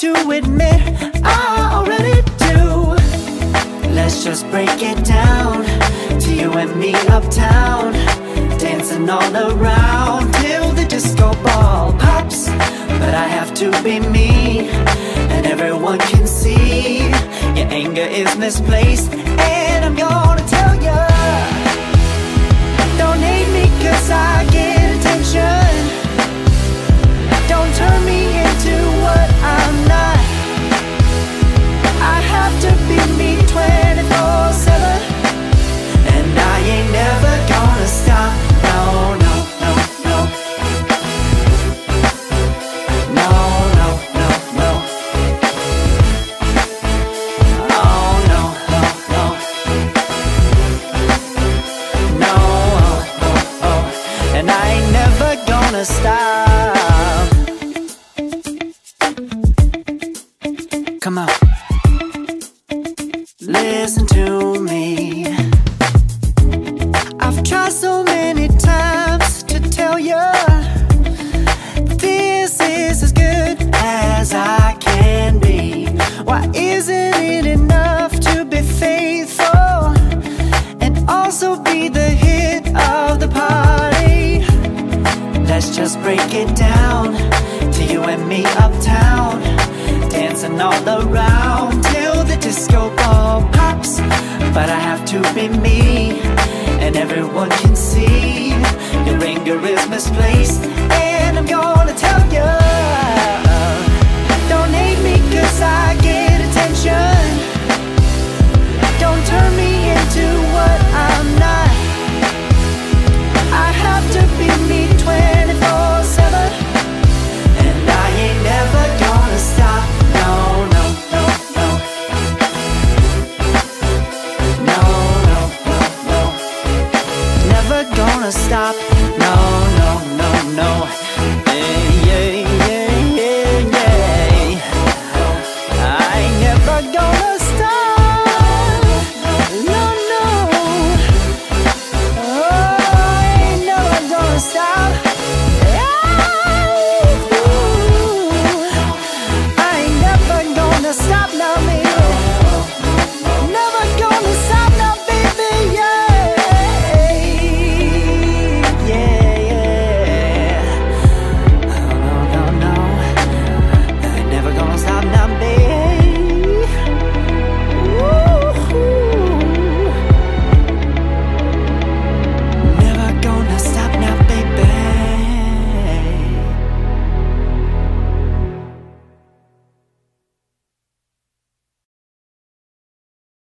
to admit I already do. Let's just break it down to you and me uptown, dancing all around till the disco ball pops. But I have to be me, and everyone can see your anger is misplaced. And I'm gonna tell ya, don't hate me 'cause I get attention. Don't turn me into what I'm not. I have to be me 24/7, and I ain't never gonna stop. No, no, no, no. No, no, no, no. Oh, no, no, no. No, oh, oh, oh. And I ain't never gonna stop. Come on, listen to me. I've tried so many times to tell you this is as good as I can be. Why isn't it enough to be faithful and also be the hit of the party? Let's just break it down to you and me uptown, dancing all around till the disco ball pops. But I have to be me, and everyone can see your anger is misplaced. And I'm gonna tell you,